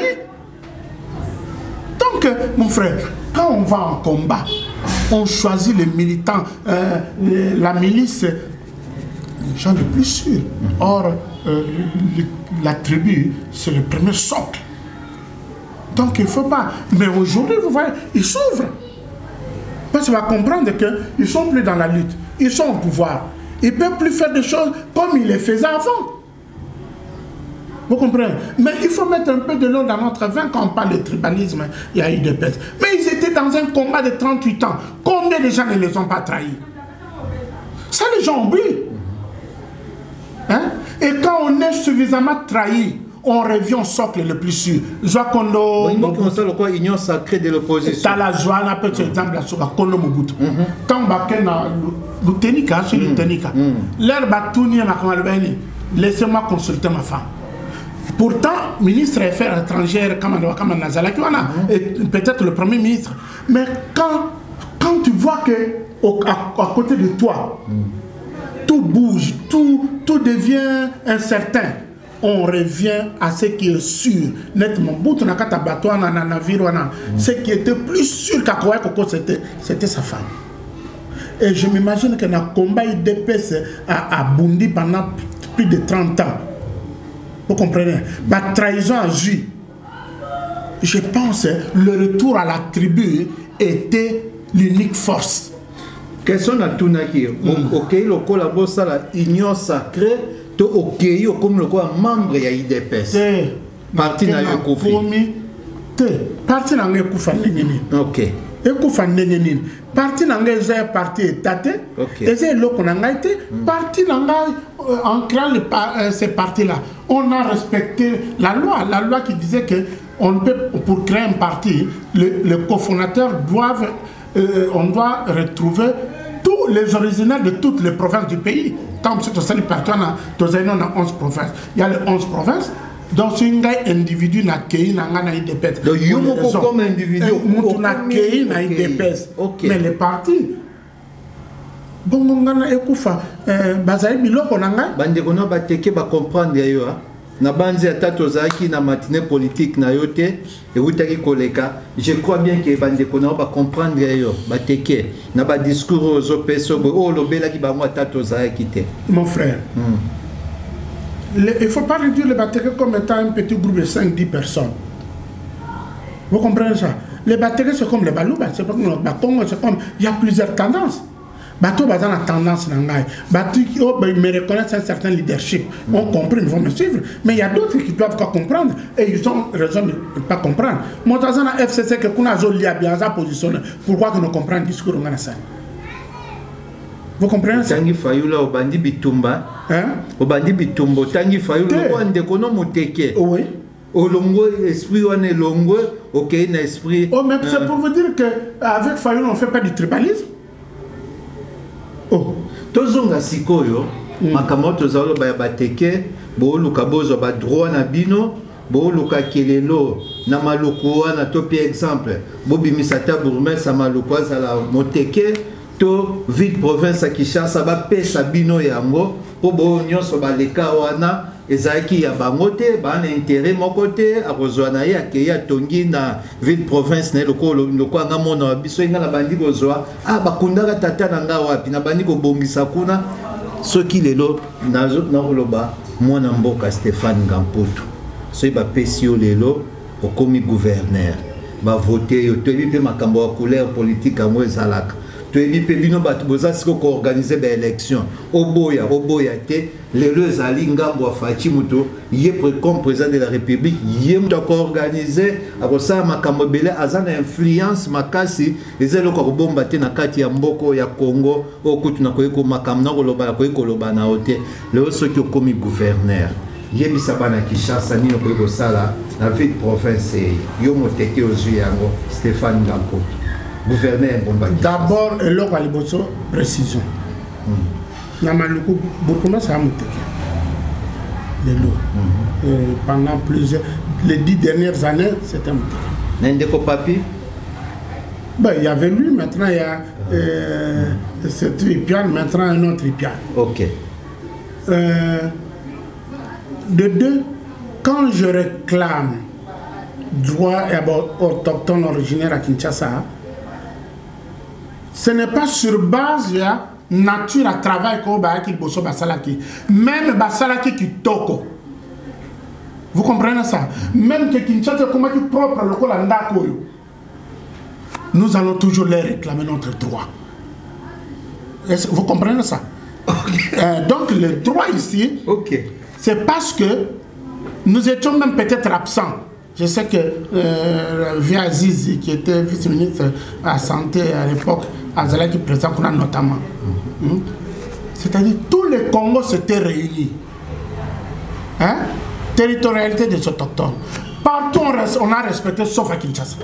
Donc, mon frère, quand on va en combat, on choisit les militants, euh, les, la milice, les gens les plus sûrs. Or, euh, le, la tribu, c'est le premier socle. Donc, il ne faut pas. Mais aujourd'hui, vous voyez, ils s'ouvrent. Parce qu'on va comprendre qu'ils ne sont plus dans la lutte. Ils sont au pouvoir. Ils ne peuvent plus faire des choses comme ils les faisaient avant. Vous comprenez? Mais il faut mettre un peu de l'eau dans notre vin quand on parle de tribalisme. Il y a eu des pètes. Mais ils étaient dans un combat de trente-huit ans. Combien de gens ne les ont pas trahis? Ça, les gens oublient. Hein? Et quand on est suffisamment trahi, on revient au socle le plus sûr. Joa Kondo. Il faut quoi union sacrée de l'opposition. T'as la joie, on appelle par exemple la Soka Kondo Mobutu. Quand on va dans le Ténika, sur le Ténika, l'air Batouni a dit laissez-moi consulter ma femme. Pourtant, ministre des Affaires étrangères, Kamana Nazalaki, et peut-être le premier ministre. Mais quand, quand tu vois que au, à, à côté de toi, tout bouge, tout, tout devient incertain. On revient à ce qui est sûr. Nettement, ce qui était plus sûr qu'à quoi c'était sa femme. Et je m'imagine que dans le combat I D P S a, a bondi pendant plus de trente ans. Vous comprenez? La trahison a joué. Je pense que le retour à la tribu était l'unique force. Question à Tunaki. Ok, le collabo ça la union sacrée. To ok comme le quoi membre ya I D P S. Parti na yo kofi. Te parti na yo kofa ngeni. OK. E kofa ngeni. Parti na yo za parti étaté. Et c'est le qu'on a été parti na en créant ces partis là. On a respecté la loi, la loi qui disait que on peut pour créer un parti, le, le cofondateur doivent euh, on doit retrouver tous les originaires de toutes les provinces du pays. Tant que c'est un parti, on a onze provinces. Il y a les onze provinces. Donc, si un individu n'a qu'un n'a I D P S. Donc, il y a comme individu. N'a qu'un n'a I D P S. Mais les partis. Bon, on a écoufa. Bazaï biloko nanga. Bande kono bateke ba comprendre yo. Na banzi atato zaki na matinée politique na yote et utaki koleka. Je crois bien que bande kono ba comprendre yo. Bateke na ba discours aux opérations oh lobela ki ba mo atato zaki te. Mon frère. Mm. Le, il ne faut pas réduire le bateke comme étant un petit groupe de cinq dix personnes. Vous comprenez ça? Les bateke c'est comme les balouba, c'est pas comme le Congo, c'est comme il y a plusieurs tendances. Bateau basant la tendance nangai. Bateau qui me reconnaissent un certain leadership. On comprend, ils vont me suivre. Mais il y a d'autres qui ne doivent pas comprendre. Et ils ont raison de ne pas comprendre. Moi, dans un F C C, que nous avons bien positionné. Pourquoi que nous comprenons le discours de ça? Vous comprenez ça? Tangi Fayoula au bandi bitumba. Hein? Au bandi bitumbo. Tangi Fayoula au bandi kono muteke. Oui. Au longo esprit, on est longo. Ok, un esprit. Oh, mais c'est pour vous dire qu'avec Fayoula, on ne fait pas du tribalisme. Oh, tozonga sikoyo makambo tozalo ba bateke bo luka bozo ba droit na bino bo luka kelelo na maluku wana to par exemple bo bimisa ta bourgmestre maluku azala moteke to ville province à Kinshasa ba pesa bino yango po bo nyonso ba leka wana ezaki ya bangote ba na intérêt moko te akozwana ya ke ya tongi na ville province na lokolo lokwa nga mona biso inga na bandi kozwa ah bakundaka tata na nga wapi na bandi ko bongisa kuna soki lelo nazo na koloba mwana mboka Stéphane Ngamputu so ba pesio lelo okomi gouverneur ba voter yo toyebi pe makambo ya couleur politique yango ezalaka toyebi pe bino bato boza siko ko organiser ba élection oboya oboya te lelo ezali ngambo wa Fachi Muto ye comme président de la République ye muto ko organiser akosala makambo bele azana influence makasi ezelo ko bomba te na kati ya mboko ya Congo okutu na koyeko makambo na koloba koyeko loba na hote lelo soki okomi gouverneur yebisa bana Kinshasa nino koyeko sala na ville province yo moteke ozu yango Stéphane Ngamputu gouverneur Bombaki. D'abord, et là, il y a précision. Namaluku, Burkina, ça a monté. Pendant plusieurs, les dix dernières années, c'était monté. N'indéco papi? Ben, il y avait lui, maintenant il y a euh, ce tripial, maintenant un autre tripial. Ok. Euh, de deux, quand je réclame droit autochtone originaire à Kinshasa, ce n'est pas sur base de la nature à travail qu'on va qui bosso basalaki. Même basalaki qui toko. Vous comprenez ça? Même que Kinshasa comme qui propre le Kolanda koyo. Nous allons toujours les réclamer notre droit. Vous comprenez ça? Okay. Euh, donc le droit ici, okay. C'est parce que nous étions même peut-être absents. Je sais que euh, Via Zizi, qui était vice-ministre à la santé à l'époque, Azala qui présent notamment. Mm -hmm. C'est-à-dire tous les Congos s'étaient réunis. Hein? Territorialité des autochtones. Partout on, res on a respecté sauf à Kinshasa.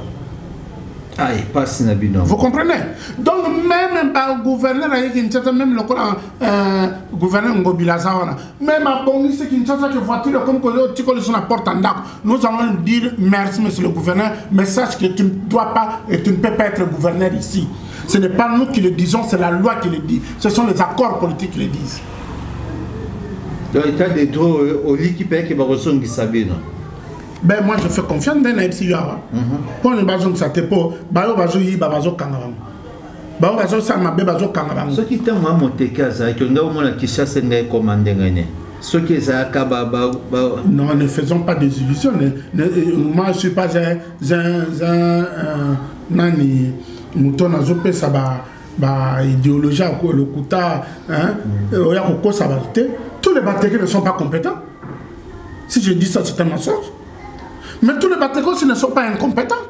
Ah, il passe Nabino. Vous comprenez? Donc même le gouverneur à Kinshasa, même le euh, gouverneur Ngobilazawana, même à Bongisi Kinshasa qui voiture comme que tu connais sur la porte en dac, nous allons dire merci monsieur le gouverneur, mais sache que tu ne dois pas et tu ne peux pas être gouverneur ici. Ce n'est pas nous qui le disons, c'est la loi qui le dit. Ce sont les accords politiques qui le disent. Donc il y a des droits au lit qui paye qui va recevoir qui savent non. Ben moi je fais confiance dans les psy yawa. Pour les bazons ça te po, bayo bazo yi bazo kangabang. Bayo bazo ça ma be bazo kangabang. Ce qui t'a moi monté casa que nga mo la Kinshasa ngai commander ngane. Ce qui za ka ba ba. Non, ne faisons pas des illusions. Moi je suis pas un un un nani mouton nazo pe ça ba ba idéologie ko le kuta hein. Oya ko ça va tous les Batékés ne sont pas compétents. Si je dis ça c'est un mensonge. Mais tous les Batékos ne sont pas incompétents.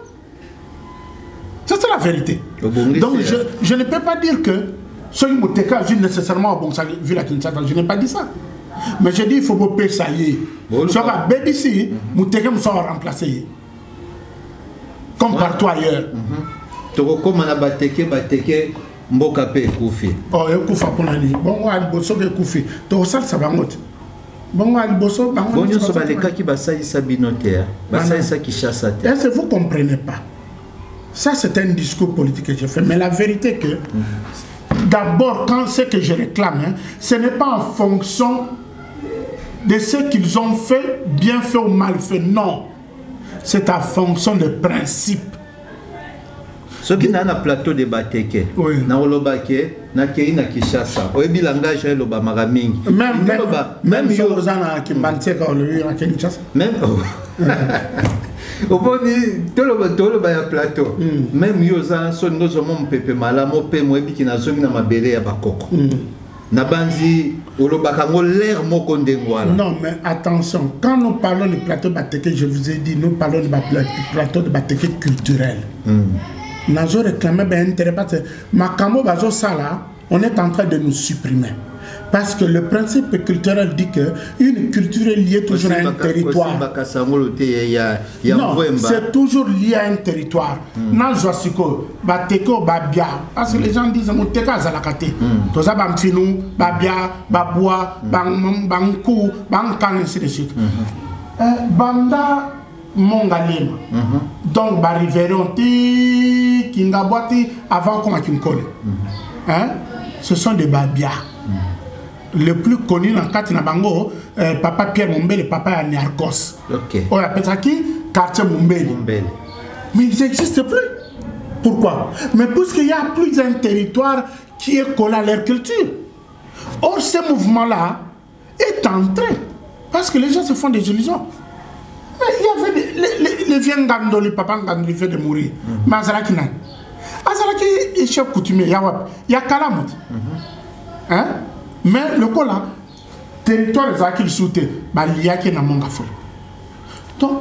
Ça, c'est la vérité. Donc, je, je ne peux pas dire que ce Moteka agit nécessairement au bon vu la Kinshasa. Je n'ai pas dit ça. Mais je dis qu'il faut payer ça. Sur la B B C, Moteka nous sera remplacé. Comme partout ailleurs. Comme on a Bateke, Bateke, Mboka pe Koufi. Oh, il Koufa pour la nuit. Bon, on a Bosso de Koufi. Donc, ça, ça va monter. Bon, Bosso, bon, il y a des cas qui basaillent sa binotaire, basaillent sa qui chasse à terre. Est-ce que vous ne comprenez pas? Ça, c'est un discours politique que je fais. Mais la vérité est que, mm-hmm. d'abord, quand ce que je réclame, hein, ce n'est pas en fonction de ce qu'ils ont fait, bien fait ou mal fait. Non. C'est en fonction de principes. Ce qui n'a un plateau de Bateke, na olobake, na kei na Kinshasa, oyebi langage le ba maramingi. Même même même yo zana ki manteka olobi na Kinshasa. Même oboni tolo tolo ba ya plateau. Même yo zana so ngozo mo pepe mala mo pe mo ebi ki na zomi na mabele ya bakoko. Na banzi olobaka ngo l'air moko ndengwala. Non mais attention, quand nous parlons du plateau Bateke, je vous ai dit nous parlons du plateau de Bateke culturel. Nazo réclamé ben intérêt parce que Makamo bazo sala on est en train de nous supprimer. Parce que le principe culturel dit qu'une culture est liée toujours à un territoire. Non, c'est toujours lié à un territoire. Non, je suis Bateko, Babia. Parce que les gens disent Moteka Zalakate. Tout ça, Bamfinou, Babia, Babua, Bankou, Bankan, ainsi de suite. Banda Mongalema. Donc, Bariveron, Kingabwati, avant qu'on a Kimkole. Ce sont des Babia. Le plus connu dans le quartier Nabango, euh, papa Pierre Mombele, papa à Niargos. Ok. On appelle ça qui? Quartier Mombele. Mombele. Mais ils n'existent plus. Pourquoi? Mais puisqu'il y a plus d'un territoire qui est collé à leur culture. Or, ce mouvement-là est en train. Parce que les gens se font des illusions. Mais il y avait des, les, les, les vieux Ngando, les papas Ngando, ils veulent de mourir. Mais Azalaki nan. Azalaki est chef coutumier. Il y a Kalamut. Hein? Mais le cas là, territoire qu'il souhaitait, il y a qui n'a pas fait. Donc,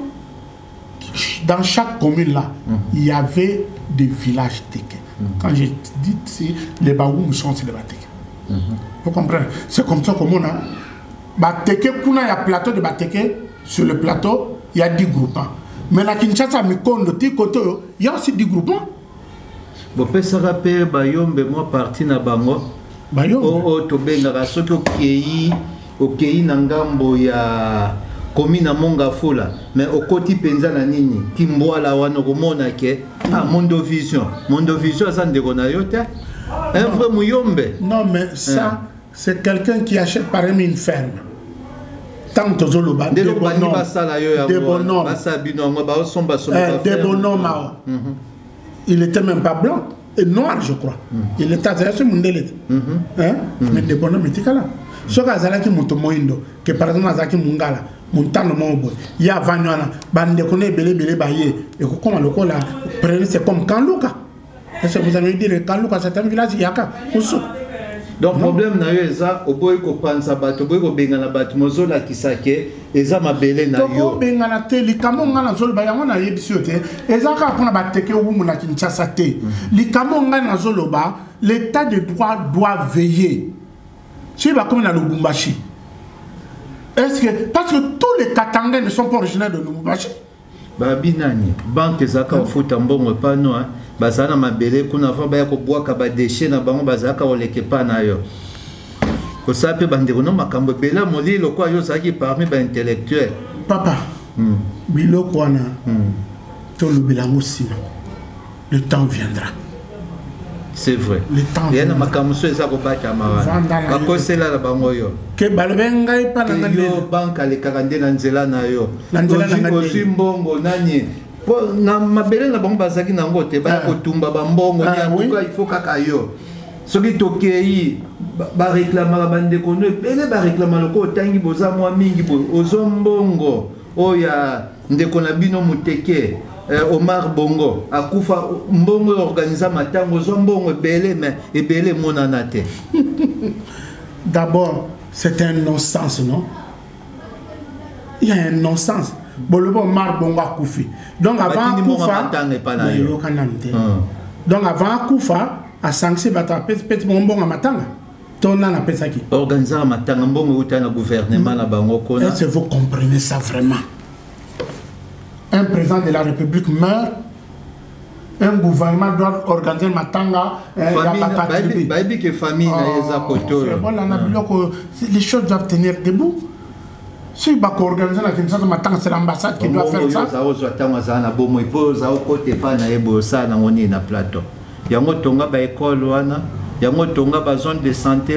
dans chaque commune là, mm -hmm. il y avait des villages Teke. Mm -hmm. Quand je dis ici, les Baoum sont les Bateke. Mm -hmm. Vous comprenez? C'est comme ça comme on a. Bateke, il y a un plateau de Bateke, sur le plateau, il y a dix groupements. Mais la Kinshasa, il y a aussi dix groupements. Vous pouvez se rappeler, Bayombe, moi, parti na Bango. Oh, to benga soki okei okei na ngambo ya komina monga fola mais okoti penza na nini timboala wana komona ke ah Mondo Vision Mondo Vision ça ndeko na yo te un vrai muyombe. Non mais ça c'est quelqu'un qui achète par exemple une ferme tant que zoloba des bonhommes des bonhommes des bonhommes il était même pas blanc et noir, je crois. Mm. Il était à ce monde. Mm -hmm. hein? mm. Mais des bonhommes étaient là. Ce que Moto Moindo, que par exemple, Azaki Mungala, Montano Mobo, il y a Vanyana, Bande Kone Bele Bele Baye, et comment le cola, prenez c'est comme Kanluka. Est-ce que vous allez dire Kanluka, c'est un village Yaka, donc, le problème, c'est que au bout de penser bateau, au bout de benga na bateau, mozo la kisake, eza mabele na yo. Au benga na te, li kamo ngana zolo ba yango na yebisiote, eza ka pona bateke wumu na Kinshasa te. Li kamo ngana zolo ba, l'état de droit doit veiller. Si va comme na Lubumbashi. Est-ce que parce que tous les Katangais ne sont pas originaires de Lubumbashi? Ba binani, banque zaka ofuta mbongo pano hein. Bazana mabele kuna fa ba ko boaka ba déchet na bango bazaka oleke pa na yo. Ko sape bandeko no makambo bela molilo kwa yo zaki parmi ba intellectuel. Papa. Hmm. Bilo kwana. Hmm. To lubilango sino. Le temps viendra. C'est vrai. Le temps viendra. Yana makambo so eza ko bata mawa. Ba ko sela la bango yo. Ke balbenga ipa na ngande. Yo banka le kakande na nzela na yo. Ozi mbongo nani. Na mabele na bango bazaki na ngote ba kotumba ba mbongo ni amuka il faut kaka yo soki tokei ba réclamer bande kono bele ba réclamer loko tangi boza mwa mingi bo ozo mbongo oya ndeko na bino muteke Omar Bongo akufa mbongo organiser matango ozo mbongo bele mais ebele monana te. D'abord c'est un non-sens, non? Il y a un non-sens. Bolobo Mar Bonga Koufi. Donc avant Koufa, donc avant Koufa, à Sanksi Bata Petit Bonbon à Matanga. Ton an appelle ça qui? Organiser à Matanga, bon ou un gouvernement à Bangoko. Est-ce que vous comprenez ça vraiment? Un président de la République meurt, un gouvernement doit organiser Matanga. Famille, baby que famille les choses doivent tenir debout. Si vous organisez la Kinshasa, c'est l'ambassade qui doit faire ça. Il y a une école, il y a une zone de santé.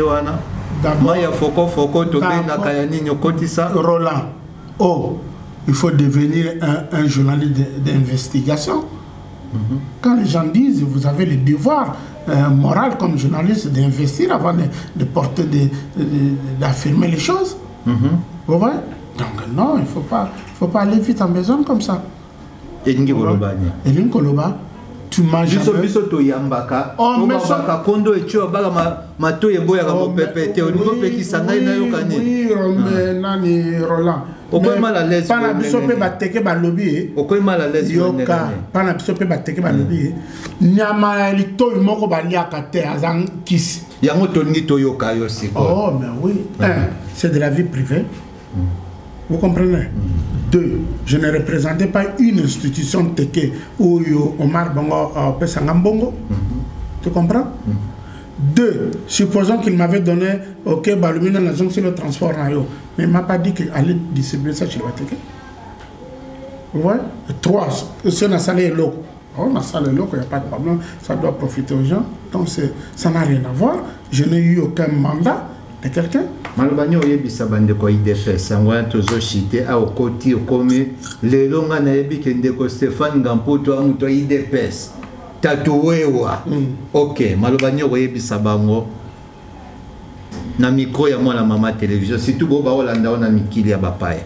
Roland, oh, il faut devenir un, un journaliste d'investigation. Mm-hmm. Quand les gens disent, vous avez le devoir euh, moral comme journaliste d'investir avant de, de porter, d'affirmer les choses. Mm-hmm. Vous voyez? Donc non, il ne faut pas, faut pas aller vite en besoin comme ça. Et Koloba, tu m'as biso jamais... biso toyambaka Oh, mais ça- obaka kondo etio baka ma mato eboyaka Oh, mais- mopepete olingo pekisa ngai nayokani oui, mais nani Roland. Okoy Mais mal à l'aise, pana vous, biso nene. pe bateke balobi okoy mal à l'aise yoka pana biso pe bateke balobi nyama ya litoyi moko baliaka te azang kisi. yango tolingi toyoka yo sikoyo. Oh mais oui, un, c'est de la vie privée. Vous comprenez? Deux, je ne représentais pas une institution teke où yo Omar Bongo Pesanga Bongo. Tu comprends? Deux, supposons qu'il m'avait donné ok Balumina la zone sur le transport na yo, mais il m'a pas dit qu'il allait distribuer ça chez le teke. Vous voyez? Trois, si on a salé l'eau. Oh, on a salé l'eau, il n'y a pas de problème, ça doit profiter aux gens. Donc c'est- ça n'a rien à voir. Je n'ai eu aucun mandat de quelqu'un. malobani oyebisa bandeko I D P S yango wana tozoshite aokoti okomi lelo nga nayebi ke ndeko Stéphane Ngamputu a moto I D P S tatuwewa ok malobani okoyebisa bango na mikro ya mwana mama télévision surtout bo baolanda o na mikili ya bapaya.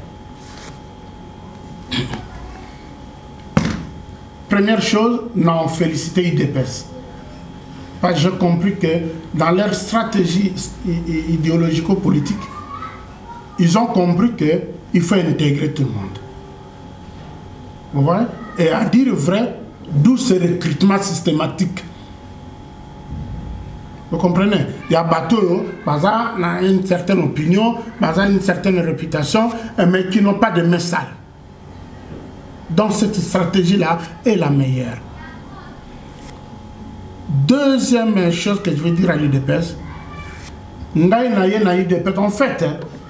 Première chose, non, féliciter I D P S. Parce que j'ai compris que dans leur stratégie idéologico-politique, ils ont compris qu'il faut intégrer tout le monde. Vous voyez? Et à dire vrai, d'où ce recrutement systématique. Vous comprenez? Il y a bateau, Baza a une certaine opinion, Baza a une certaine réputation, mais qui n'ont pas de message. Donc cette stratégie-là est la meilleure. Deuxième chose que je veux dire à l'U D P S, en fait,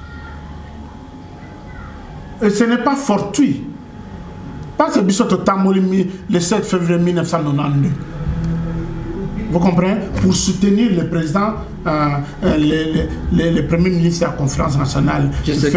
et ce n'est pas fortuit. Parce que Bissot Tamolimi le sept février mille neuf cent quatre-vingt-douze. Vous comprenez? Pour soutenir le président, euh, euh, le, le, le premier ministre de la conférence nationale.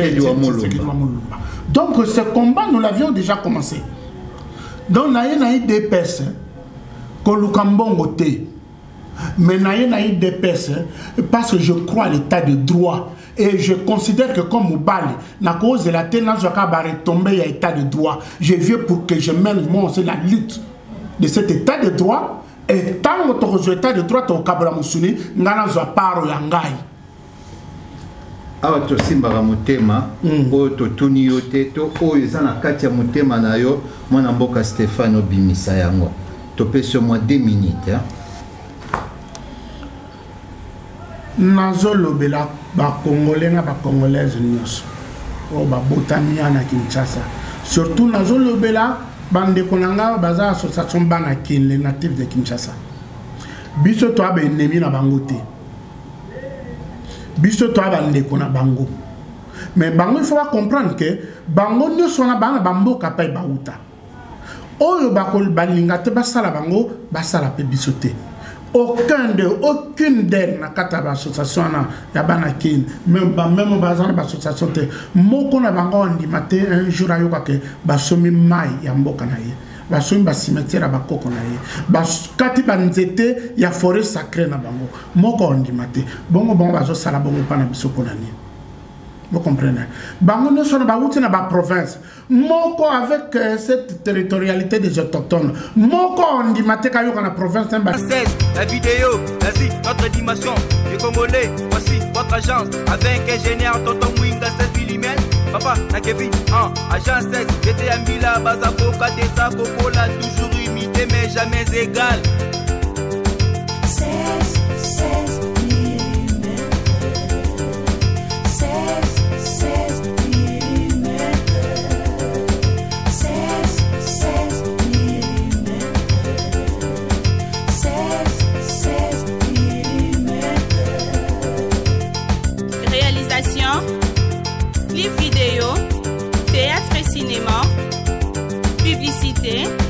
Donc ce combat, nous l'avions déjà commencé. Donc nous avons eu des personnes qu'on Lukambongo te. Mais nous avons eu des personnes parce que je crois à l'état de droit. Et je considère que comme Moubali, na cause de la tenance, je vais retomber à l'état de droit. Je viens pour que je mène moi aussi la lutte de cet état de droit. Et tant que tu as l'état de droit, tu as Kabula Moussuni, tu as paro yangai. awa tosimbaka motema oyo totuni yo te to oyo eza na kati ya motema na yo mwana mboka Stéphane obimisa yango topesi yo mwa deux minutes. Nazolobela bakongolais na bakongolaise nyonso oyo babotami ya na Kinshasa, surtout nazolobela bandeko na nga baza association bana kin les natifs de Kinshasa. Biso to aba ennemi na bango te, biso to aba ndeko na bango, mais bango il faut comprendre que bango nyonso na bana bamboka pa bauta oyo bakol balinga te basala bango basala pe biso te. Aucun de, aucune d'elles n'a qu'à l'association na Banakin, même même bazan l'association te. Moko na bango andi matin un jour ayo kake basomi mai ya mboka na ye. Basomi ba cimetière ba koko na ye. Bas kati ba nzete ya forêt sacrée na bango. Moko andi matin. Bongo bongo bazo sala bongo pa na biso ponani. Vous comprenez? Bango ne sont pas outil na ba province. Moko avec euh, cette territorialité des autochtones. Moko on dit maté kayo kana province n'imba. La vidéo, vas-y, notre dimension. Les Congolais, voici votre agence. Avec ingénieur Tonton Winga seize millimètres. Papa, na Kevin, hein, agence seize. J'étais à Mila, Bazako, Katesa, Kokola, toujours imité mais jamais égal. seize, seize millimètres. seize, seize millimètres. seize, seize millimètres. seize, seize millimètres. Réalisation, clip vidéo, théâtre et cinéma, publicité,